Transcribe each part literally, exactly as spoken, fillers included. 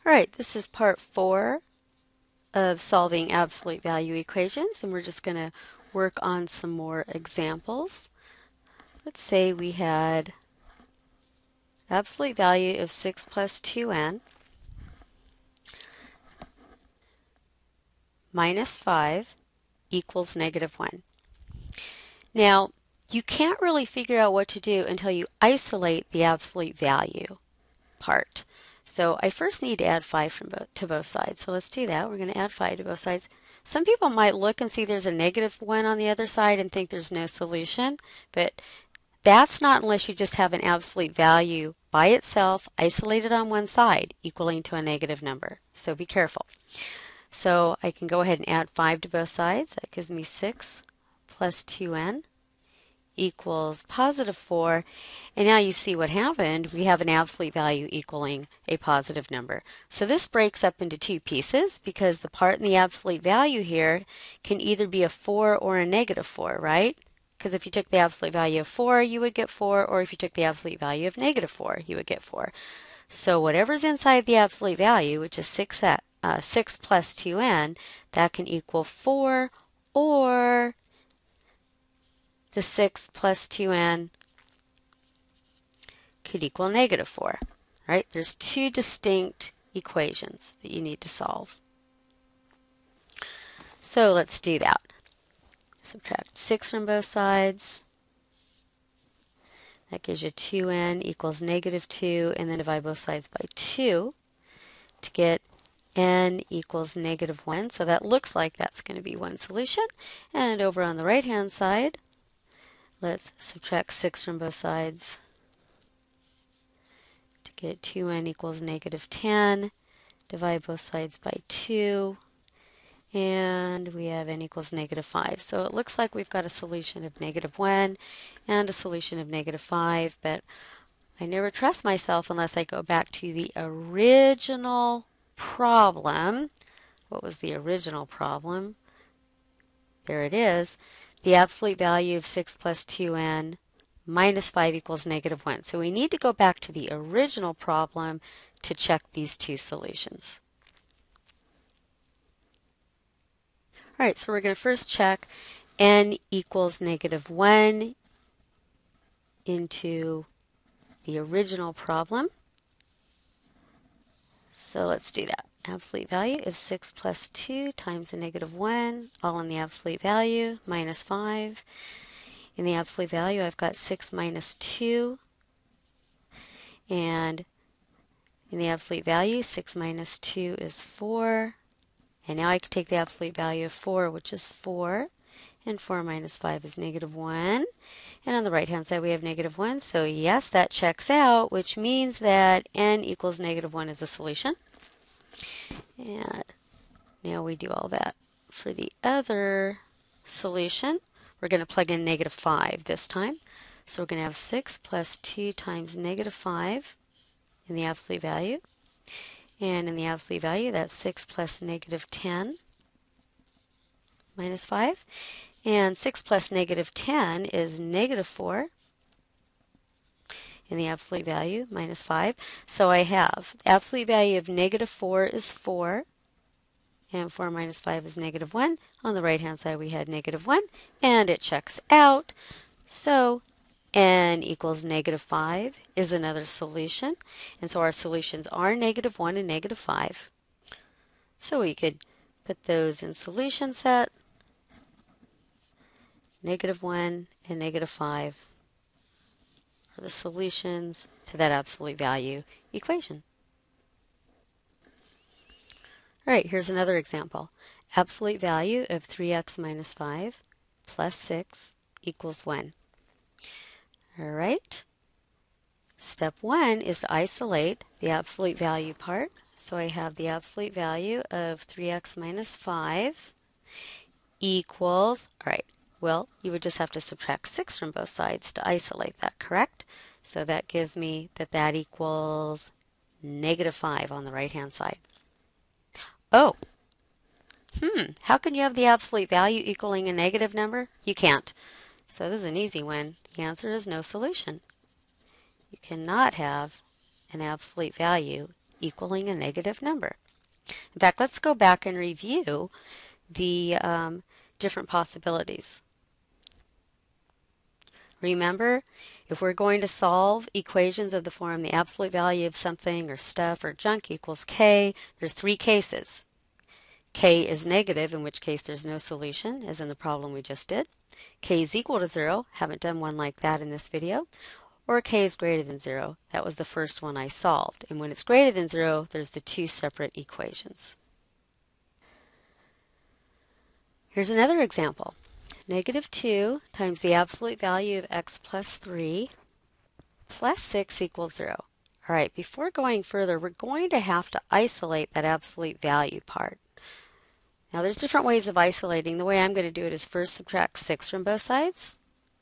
All right, this is part four of solving absolute value equations, and we're just going to work on some more examples. Let's say we had absolute value of six plus two n minus five equals negative one. Now, you can't really figure out what to do until you isolate the absolute value part. So I first need to add five from both, to both sides. So let's do that. We're going to add five to both sides. Some people might look and see there's a negative one on the other side and think there's no solution, but that's not unless you just have an absolute value by itself, isolated on one side, equaling to a negative number. So be careful. So I can go ahead and add five to both sides. That gives me six plus two n equals positive four. And now you see what happened. We have an absolute value equaling a positive number. So this breaks up into two pieces because the part in the absolute value here can either be a four or a negative four, right? Because if you took the absolute value of four, you would get four, or if you took the absolute value of negative four, you would get four. So whatever's inside the absolute value, which is six, uh, six plus two n, that can equal four, or the six plus two n could equal negative four, right? There's two distinct equations that you need to solve. So let's do that. Subtract six from both sides. That gives you two n equals negative two, and then divide both sides by two to get n equals negative one. So that looks like that's going to be one solution. And over on the right-hand side, let's subtract six from both sides to get two n equals negative ten. Divide both sides by two. And we have n equals negative five. So it looks like we've got a solution of negative one and a solution of negative five, but I never trust myself unless I go back to the original problem. What was the original problem? There it is. The absolute value of six plus two n minus five equals negative one. So we need to go back to the original problem to check these two solutions. All right, so we're going to first check n equals negative one into the original problem. So let's do that. Absolute value of six plus two times a negative one, all in the absolute value, minus five. In the absolute value, I've got six minus two. And in the absolute value, six minus two is four. And now I can take the absolute value of four, which is four, and four minus five is negative one. And on the right-hand side, we have negative one. So yes, that checks out, which means that n equals negative one is a solution. And now we do all that for the other solution. We're going to plug in negative five this time. So we're going to have six plus two times negative five in the absolute value. And in the absolute value, that's six plus negative ten minus five. And six plus negative ten is negative four in the absolute value, minus five. So I have the absolute value of negative four is four. And four minus five is negative one. On the right-hand side, we had negative one. And it checks out. So n equals negative five is another solution. And so our solutions are negative one and negative five. So we could put those in solution set. Negative one and negative five are the solutions to that absolute value equation. All right, here's another example. Absolute value of three x minus five plus six equals one. All right. Step one is to isolate the absolute value part. So I have the absolute value of three x minus five equals, all right, well, you would just have to subtract six from both sides to isolate that, correct? So that gives me that that equals negative five on the right-hand side. Oh, hmm, how can you have the absolute value equaling a negative number? You can't. So this is an easy one. The answer is no solution. You cannot have an absolute value equaling a negative number. In fact, let's go back and review the um, different possibilities. Remember, if we're going to solve equations of the form the absolute value of something or stuff or junk equals k, there's three cases. K is negative, in which case there's no solution, as in the problem we just did. K is equal to zero, haven't done one like that in this video. Or K is greater than zero, that was the first one I solved. And when it's greater than zero, there's the two separate equations. Here's another example. Negative two times the absolute value of x plus three plus six equals zero. All right, before going further, we're going to have to isolate that absolute value part. Now there's different ways of isolating. The way I'm going to do it is first subtract six from both sides,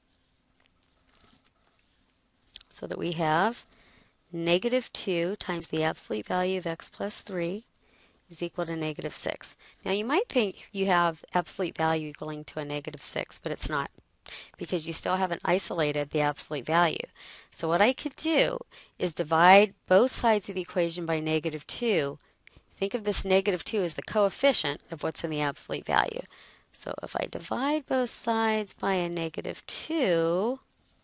so that we have negative two times the absolute value of x plus three is equal to negative six. Now you might think you have absolute value equaling to a negative six, but it's not, because you still haven't isolated the absolute value. So what I could do is divide both sides of the equation by negative two. Think of this negative two as the coefficient of what's in the absolute value. So if I divide both sides by a negative two,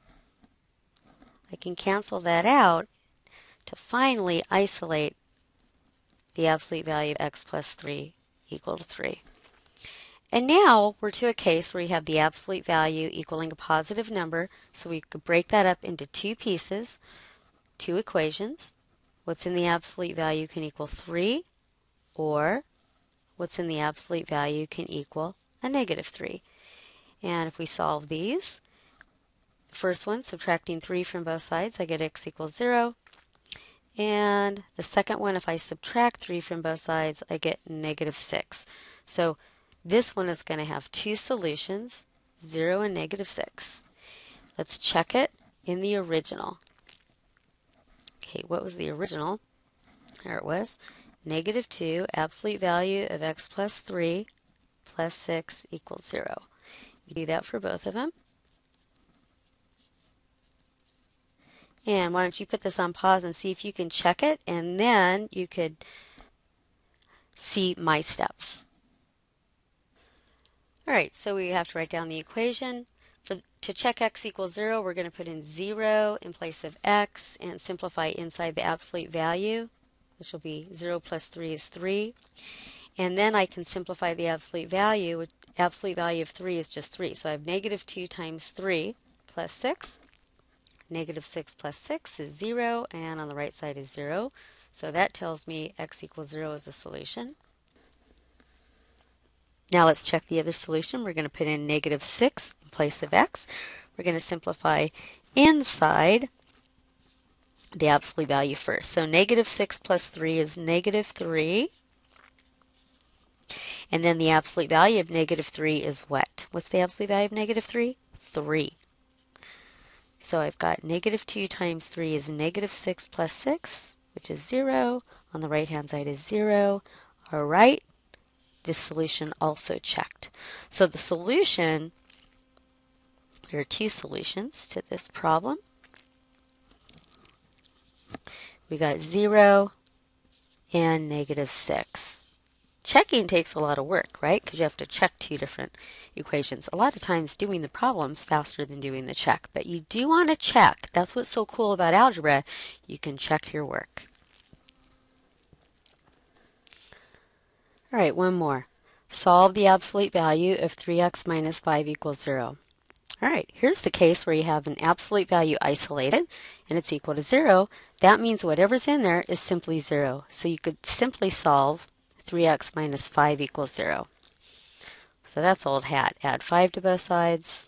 I can cancel that out to finally isolate the absolute value of x plus three equal to three. And now we're to a case where you have the absolute value equaling a positive number, so we could break that up into two pieces, two equations. What's in the absolute value can equal three, or what's in the absolute value can equal a negative three. And if we solve these, the first one, subtracting three from both sides, I get x equals zero. And the second one, if I subtract three from both sides, I get negative six. So this one is going to have two solutions, zero and negative six. Let's check it in the original. Okay, what was the original? There it was. Negative two, absolute value of x plus three plus six equals zero. We do that for both of them. And why don't you put this on pause and see if you can check it, and then you could see my steps. All right, so we have to write down the equation. For, to check x equals zero, we're going to put in zero in place of x and simplify inside the absolute value, which will be zero plus three is three. And then I can simplify the absolute value. Which absolute value of three is just three. So I have negative two times three plus six. Negative six plus six is zero, and on the right side is zero. So that tells me x equals zero is a solution. Now let's check the other solution. We're going to put in negative six in place of x. We're going to simplify inside the absolute value first. So negative six plus three is negative three. And then the absolute value of negative three is what? What's the absolute value of negative three? three. So I've got negative two times three is negative six plus six, which is zero. On the right-hand side is zero. All right. This solution also checked. So the solution, there are two solutions to this problem. We got zero and negative six. Checking takes a lot of work, right? Because you have to check two different equations. A lot of times doing the problem's faster than doing the check, but you do want to check. That's what's so cool about algebra. You can check your work. All right, one more. Solve the absolute value of three x minus five equals zero. All right, here's the case where you have an absolute value isolated and it's equal to zero. That means whatever's in there is simply zero. So you could simply solve three x minus five equals zero. So that's old hat. Add five to both sides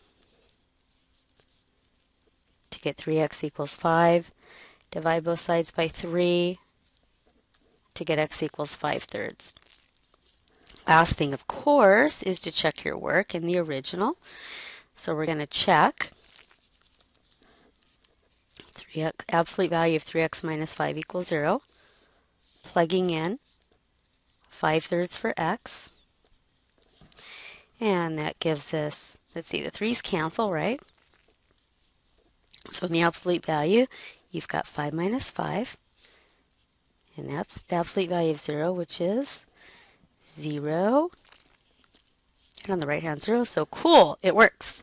to get three x equals five. Divide both sides by three to get x equals five thirds. Last thing, of course, is to check your work in the original. So we're going to check three x, absolute value of three x minus five equals zero. Plugging in five thirds for x. And that gives us, let's see, the threes cancel, right? So in the absolute value, you've got five minus five. And that's the absolute value of zero, which is zero. And on the right hand, zero. So cool, it works.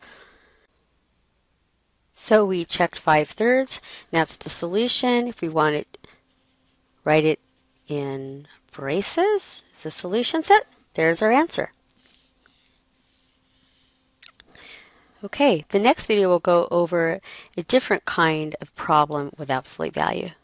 So we checked five thirds. That's the solution. If we want it, write it in braces, the solution set, there's our answer. Okay, the next video will go over a different kind of problem with absolute value.